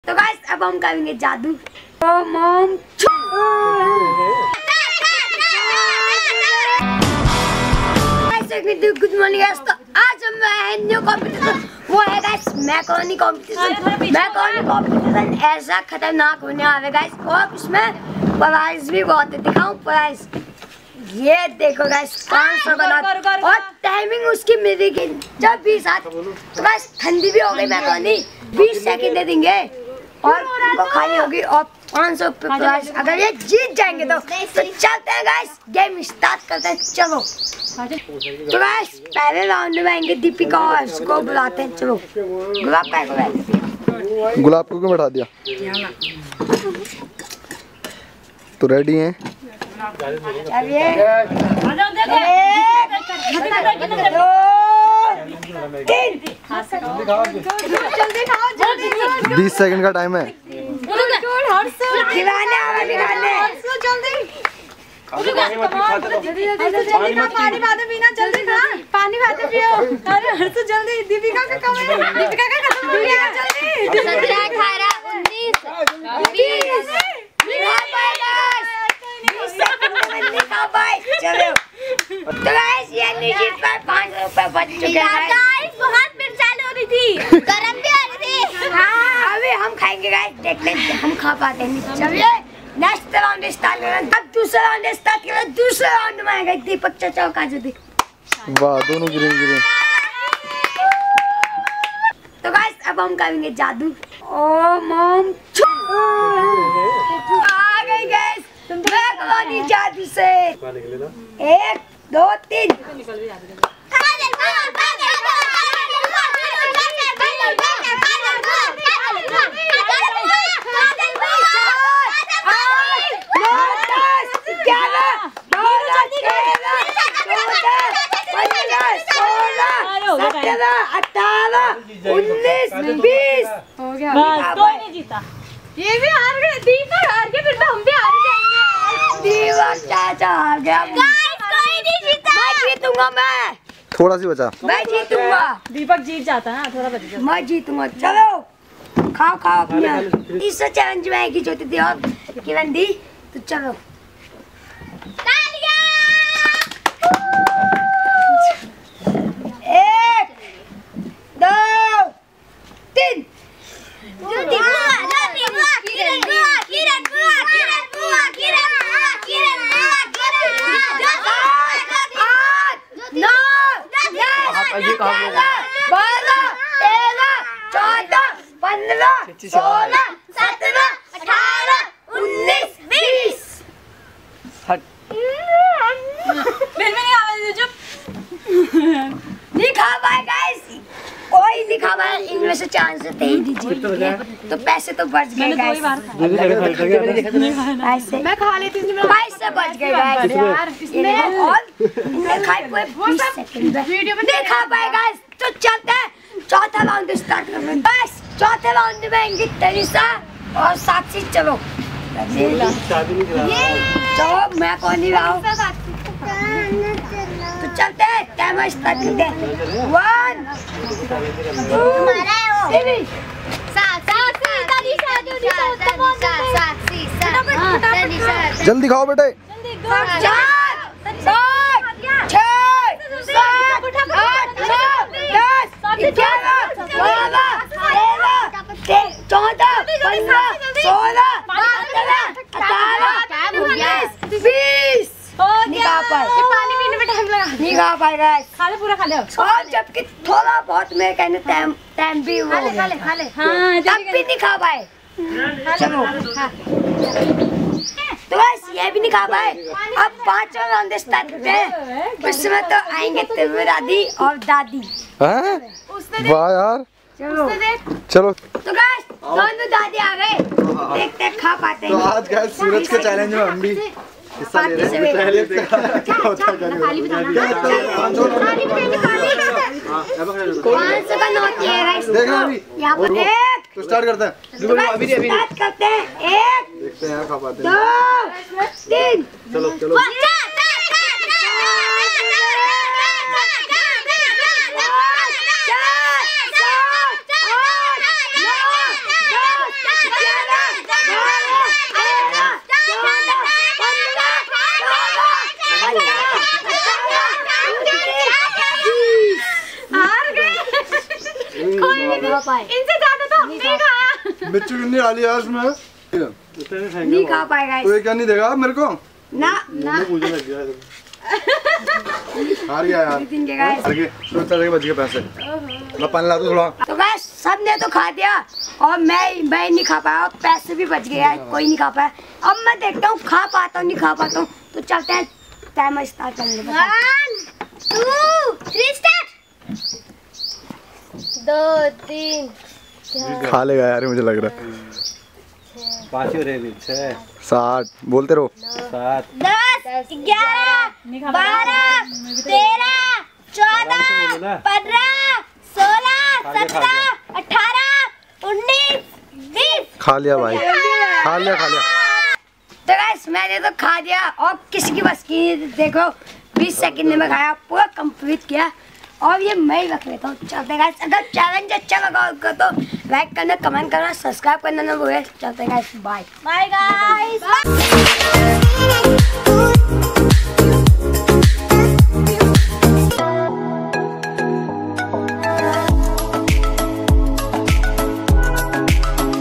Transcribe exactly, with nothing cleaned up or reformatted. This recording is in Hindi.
तो गाइस अब हम करेंगे जादू। Om Om good morning guys. तो आज हम न्यू कॉम्पिटिशन वो है guys macaroni competition. Macaroni competition ऐसा खतरनाक होने वाला है गाइस और उसमें प्राइस भी बहुत है। दिखाऊं प्राइस, ये देखो गाइस पाँच सौ का नोट और टाइमिंग उसकी मिलेगी जब बीस आठ। तो गाइस ठंडी भी हो गई मैकरोनी, बीस सेकंड दे देंगे और उनको खानी होगी और पाँच सौ प्राइस। अगर ये जीत जाएंगे तो, तो चलते हैं गाइस गेम स्टार्ट करते हैं। चलो तो गाइस पहले राउंड में आएंगे दीपिका और उसको बुलाते हैं। चलो गुलाब का को बैठ गुलाब को क्यों बैठा दिया? तो रेडी हैं? बीस सेकंड का टाइम है। पानी बातें पीना जल्दी खा, पानी बातें पियो। अरे हर्ष जल्दी, दीपिका का कम है, दीपिका का खत्म हो गया जल्दी। सत्रह अठारह उन्नीस बीस चलो तो गाइस ये निश्चित पर पाँच सौ रुपए बच चुके हैं। गाइस बहुत मिर्चाई हो रही थी, गरम भी हो रही थी। हाँ अभी हम खाएंगे गाइस, देखते हैं हम खा पाते हैं। चलिए नेक्स्ट राउंड स्टार्ट करें। अब दूसरा राउंड स्टार्ट करें। दूसरे राउंड में आएगा दीपक चाचा का जो देख। वाह दोनों गिरे गिरे। तो गाइस अब हम करेंगे जादू। ओम ओम आ गई गाइस मैकरोनी जादू से। एक दो तीन अठारह उन्नीस बीस हो गया। कोई नहीं जीता, ये भी हार गए। दीपक हार गए, फिर तो हम भी हार जाएंगे। दीपक चाचा हार गया। कोई नहीं जीता। मैं जीतूंगा, मैं थोड़ा सी बचा। मैं जीतूंगा। दीपक जीत जाता है ना, थोड़ा बच जाता। मैं जीतूंगा। चलो खाओ खाओ अपना। तीसरा चैलेंज में आएगी जो थी और किरण दी। तो चलो एक दो तीन। बारह तेरह चौदह पंद्रह सोलह सत्रह अठारह उन्नीस बीस। लिखा हुआ है गाइस, कोई लिखा हुआ है इनमें से चांस थे ही दीजिए तो पैसे तो बच गए गाइस। ऐसे मैं खा लेती हूं, पैसे बच गए गाइस यार इसमें। और इन्हें खाए हुए बीस सेकंड वीडियो में देखा पाए गाइस। तो चलते हैं चौथा राउंड स्टार्ट करते हैं। बस चौथे राउंड में आएंगे तनिषा और साक्षी। चलो चलो मैं कौन नहीं रहा हूँ। तो चलते हैं, टाइमर स्टार्ट करते हैं। One two three. जल्दी खाओ बेटे। चार पाँच छः सात आठ नौ दस ग्यारह बारह तेरह चौदह पंद्रह सोलह सत्रह अठारह उन्नीस बीस। नहीं खा पाए, पानी पीने में टाइम लगा। नहीं खा पाएगा, खा ले पूरा खा ले। और जबकि थोड़ा बहुत मेरे कहने टाइम टाइम भी वो खा ले खा ले। हाँ तब भी नहीं खा पाए। चलो तो बस ये भी नहीं खा पाए। अब पांचवा राउंड स्टार्ट करते हैं। उसमें तो आएंगे तेरे दादी और दादी। वाह यार चलो चलो। तो गाइस दोनों दादी आ गए, देखते हैं खा पाते हैं। तो आज गाइस सूरज के चैलेंज में हम भी हिस्सा ले रहे हैं। पहले पाँच सौ का नोट है गाइस। यहाँ पर एक तो स्टार्ट करते हैं। अभी अभी स्टार्ट करते हैं। एक देखते हैं खा पाते हैं। दो तीन। चलो चलो चार पाए। इनसे ज्यादा तो हमने ही खाया। मिर्ची कितनी डाली यार इसमें? नहीं खा पाएगा। तो ये क्या नहीं देगा मेरे को? ना ना हार गया यार। हार गए। तो चल बच गए पैसे। मैं पानी ला दूं थोड़ा। तो गाइस सबने तो खा दिया और मैं मैं नहीं खा पाया, पैसे भी बच गए, कोई नहीं खा पाया। अब मैं देखता हूँ खा पाता हूँ नहीं खा पाता हूँ। तो चलते हैं, टाइम स्टार्ट करेंगे। One two three start. दो तीन खा लेगा यार मुझे लग रहा है। पाँच ही रह छह सात बोलते रहो। सात दस ग्यारह बारह तेरह चौदह पंद्रह सोलह सत्रह अठारह उन्नीस बीस। खा लिया भाई, खा लिया खा लिया। तो गाइस मैंने तो खा दिया और किसी की बस की देखो बीस सेकंड में खाया, पूरा कंप्लीट किया और ये मैं ही रख लेता हूँ। चलते गाइस, अगर चैलेंज अच्छा लगा होगा तो लाइक करना, कमेंट करना, सब्सक्राइब करना ना भूले। चलते गाइस, बाय बाय गाइस।